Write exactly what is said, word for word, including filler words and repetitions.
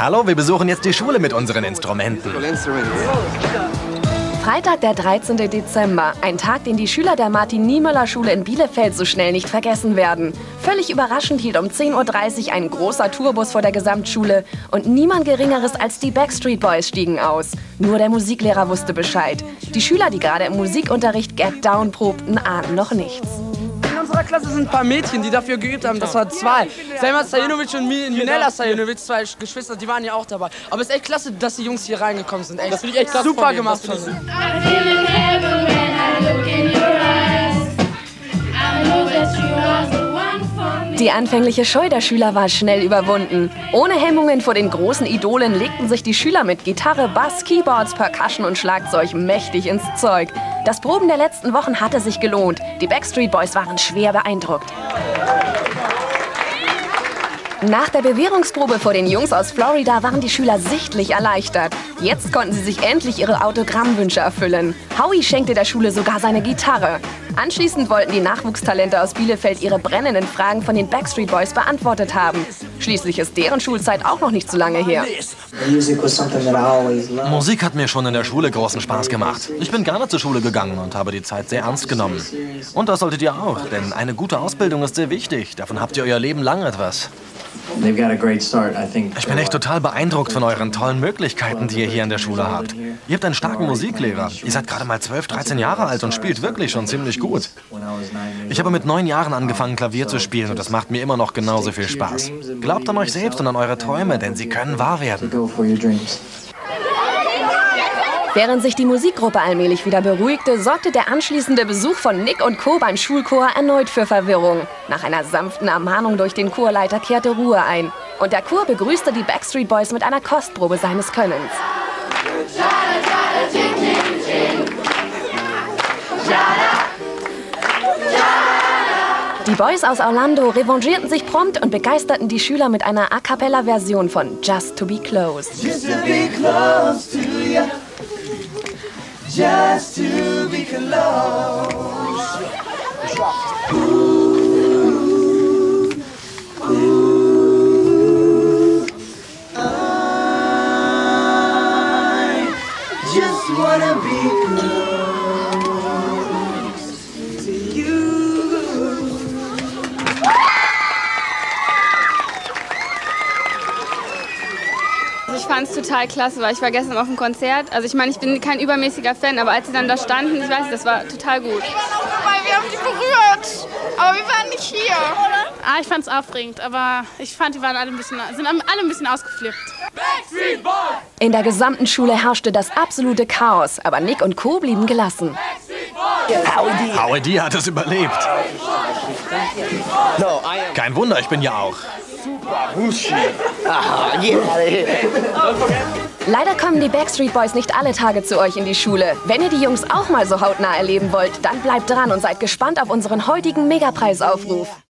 Hallo, wir besuchen jetzt die Schule mit unseren Instrumenten. Freitag, der dreizehnte Dezember. Ein Tag, den die Schüler der Martin-Niemöller-Schule in Bielefeld so schnell nicht vergessen werden. Völlig überraschend hielt um zehn Uhr dreißig ein großer Tourbus vor der Gesamtschule. Und niemand Geringeres als die Backstreet Boys stiegen aus. Nur der Musiklehrer wusste Bescheid. Die Schüler, die gerade im Musikunterricht Get Down probten, ahnen noch nichts. In unserer Klasse sind ein paar Mädchen, die dafür geübt haben. Das waren zwei. Selma Stajinovic und Minella Stajinovic, zwei Geschwister, die waren ja auch dabei. Aber es ist echt klasse, dass die Jungs hier reingekommen sind. Echt, das finde ich echt klasse. Super gemacht von ihnen. Die anfängliche Scheu der Schüler war schnell überwunden. Ohne Hemmungen vor den großen Idolen legten sich die Schüler mit Gitarre, Bass, Keyboards, Percussion und Schlagzeug mächtig ins Zeug. Das Proben der letzten Wochen hatte sich gelohnt. Die Backstreet Boys waren schwer beeindruckt. Nach der Bewährungsprobe vor den Jungs aus Florida waren die Schüler sichtlich erleichtert. Jetzt konnten sie sich endlich ihre Autogrammwünsche erfüllen. Howie schenkte der Schule sogar seine Gitarre. Anschließend wollten die Nachwuchstalente aus Bielefeld ihre brennenden Fragen von den Backstreet Boys beantwortet haben. Schließlich ist deren Schulzeit auch noch nicht so lange her. Musik hat mir schon in der Schule großen Spaß gemacht. Ich bin gerne zur Schule gegangen und habe die Zeit sehr ernst genommen. Und das solltet ihr auch, denn eine gute Ausbildung ist sehr wichtig. Davon habt ihr euer Leben lang etwas. Ich bin echt total beeindruckt von euren tollen Möglichkeiten, die ihr hier in der Schule habt. Ihr habt einen starken Musiklehrer. Ihr seid gerade mal zwölf, dreizehn Jahre alt und spielt wirklich schon ziemlich gut. Ich habe mit neun Jahren angefangen, Klavier zu spielen und das macht mir immer noch genauso viel Spaß. Glaubt an euch selbst und an eure Träume, denn sie können wahr werden. Während sich die Musikgruppe allmählich wieder beruhigte, sorgte der anschließende Besuch von Nick und Co. beim Schulchor erneut für Verwirrung. Nach einer sanften Ermahnung durch den Chorleiter kehrte Ruhe ein. Und der Chor begrüßte die Backstreet Boys mit einer Kostprobe seines Könnens. Die Boys aus Orlando revanchierten sich prompt und begeisterten die Schüler mit einer A-Cappella-Version von Just to be close. Just to be close to you. Just to be close. Ooh, ooh. I just wanna be close to you. Ich fand es total klasse, weil ich war gestern auf dem Konzert. Also ich meine, ich bin kein übermäßiger Fan, aber als sie dann da standen, ich weiß, das war total gut. Wir waren auch dabei, wir haben die berührt, aber wir waren nicht hier. Ah, ich fand es aufregend, aber ich fand, die waren alle ein bisschen, sind alle ein bisschen ausgeflippt. Backstreet Boys! In der gesamten Schule herrschte das absolute Chaos, aber Nick und Co. blieben gelassen. Howie D hat es überlebt. Kein Wunder, ich bin ja auch. Leider kommen die Backstreet Boys nicht alle Tage zu euch in die Schule. Wenn ihr die Jungs auch mal so hautnah erleben wollt, dann bleibt dran und seid gespannt auf unseren heutigen Megapreisaufruf.